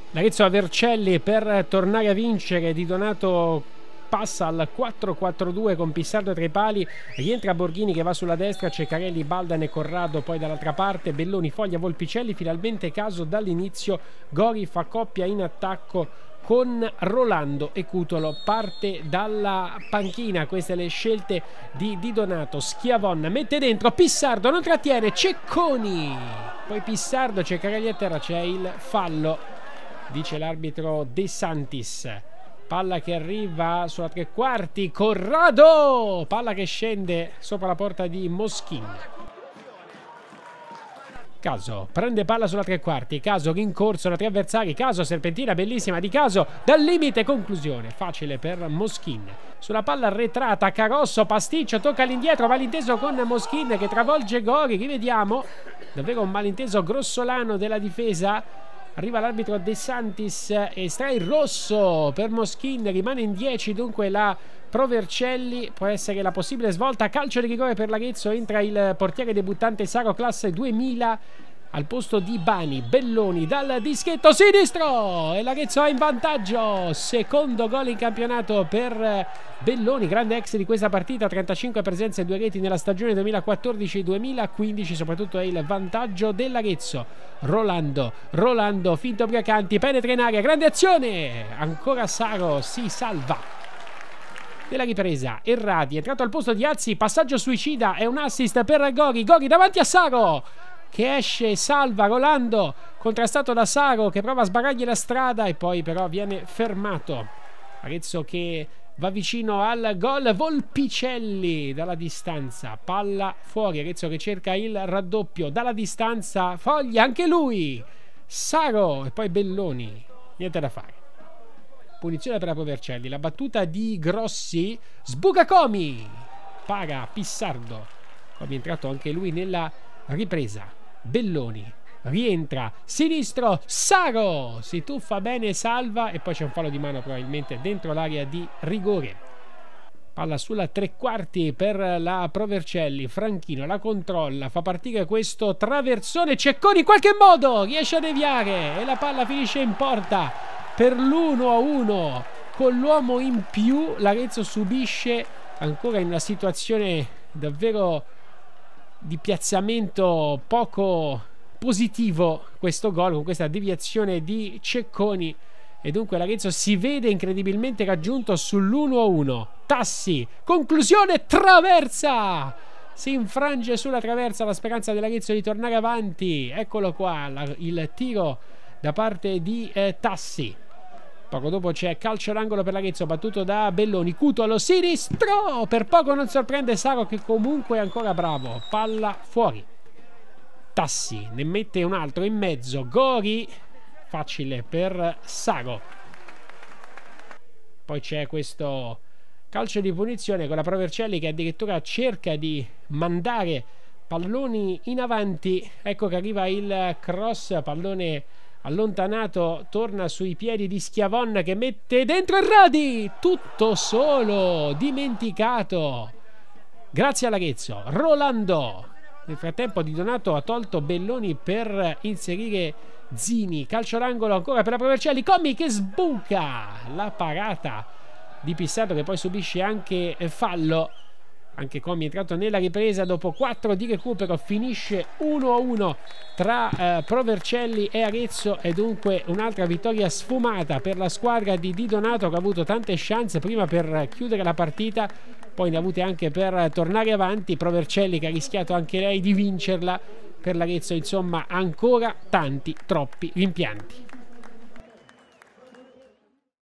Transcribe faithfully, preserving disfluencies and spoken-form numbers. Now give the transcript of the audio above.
L'Arezzo a Vercelli per tornare a vincere. Di Donato passa al quattro quattro due con Pissardo tra i pali, rientra Borghini che va sulla destra, Ceccarelli, Baldan e Corrado poi dall'altra parte, Belloni, Foglia, Volpicelli, finalmente Caso dall'inizio, Gori fa coppia in attacco con Rolando e Cutolo parte dalla panchina. Queste le scelte di Di Donato. Schiavon mette dentro, Pissardo non trattiene, Cecconi, poi Pissardo, Ceccarelli a terra, c'è il fallo, dice l'arbitro De Santis. Palla che arriva sulla tre quarti, Corrado, palla che scende sopra la porta di Moschin. Caso prende palla sulla tre quarti, Caso rincorso da tre avversari, Caso serpentina bellissima di Caso dal limite, conclusione facile per Moschin. Sulla palla arretrata Carosso, pasticcio, tocca all'indietro, malinteso con Moschin che travolge Gori, rivediamo, davvero un malinteso grossolano della difesa. Arriva l'arbitro De Santis, estrae il rosso per Moschin, rimane in dieci dunque la Provercelli, può essere la possibile svolta, calcio di rigore per l'Arezzo, entra il portiere debuttante Saro classe duemila al posto di Bani. Belloni dal dischetto sinistro e l'Arezzo è in vantaggio, secondo gol in campionato per Belloni, grande ex di questa partita, trentacinque presenze e due reti nella stagione duemilaquattordici duemilaquindici, soprattutto è il vantaggio dell'Arezzo. Rolando, Rolando, finto Briacanti, penetra in aria, grande azione, ancora Saro si salva della ripresa. Erradi è entrato al posto di Azzi, passaggio suicida e un assist per Gori, Gori davanti a Saro che esce, salva Rolando, contrastato da Saro che prova a sbarrargli la strada e poi però viene fermato. Arezzo che va vicino al gol, Volpicelli dalla distanza, palla fuori, Arezzo che cerca il raddoppio dalla distanza, Foglia anche lui, Saro e poi Belloni, niente da fare. Punizione per la Provercelli, la battuta di Grossi, sbuca Comi, paga Pissardo, Comi è entrato anche lui nella ripresa. Belloni rientra, sinistro, Saro si tuffa bene, salva e poi c'è un fallo di mano probabilmente dentro l'area di rigore. Palla sulla tre quarti per la Provercelli, Franchino la controlla, fa partire questo traversone, Cecconi in qualche modo riesce a deviare e la palla finisce in porta per l'uno a uno. Con l'uomo in più l'Arezzo subisce ancora in una situazione davvero di piazzamento poco positivo questo gol, con questa deviazione di Cecconi, e dunque l'Arezzo si vede incredibilmente raggiunto sull'uno a uno. Tassi, conclusione, traversa, si infrange sulla traversa la speranza dell'Arezzo di tornare avanti, eccolo qua la, il tiro da parte di eh, Tassi. Poco dopo c'è calcio d'angolo per l'Arezzo battuto da Belloni, Cutolo sinistro, per poco non sorprende Saro che comunque è ancora bravo, palla fuori. Tassi ne mette un altro in mezzo, Gori, facile per Saro. Poi c'è questo calcio di punizione con la Provercelli che addirittura cerca di mandare palloni in avanti, ecco che arriva il cross, pallone allontanato, torna sui piedi di Schiavon che mette dentro Erradi, tutto solo, dimenticato, grazie all'Arezzo. Rolando, nel frattempo Di Donato ha tolto Belloni per inserire Zini, calcio d'angolo ancora per la Provercelli, Comi che sbuca la parata di Pissardo che poi subisce anche fallo. Anche Comi è entrato nella ripresa dopo quattro di recupero, finisce uno a uno tra eh, Provercelli e Arezzo e dunque un'altra vittoria sfumata per la squadra di Di Donato che ha avuto tante chance prima per chiudere la partita, poi ne ha avute anche per tornare avanti. Provercelli che ha rischiato anche lei di vincerla, per l'Arezzo insomma ancora tanti troppi rimpianti.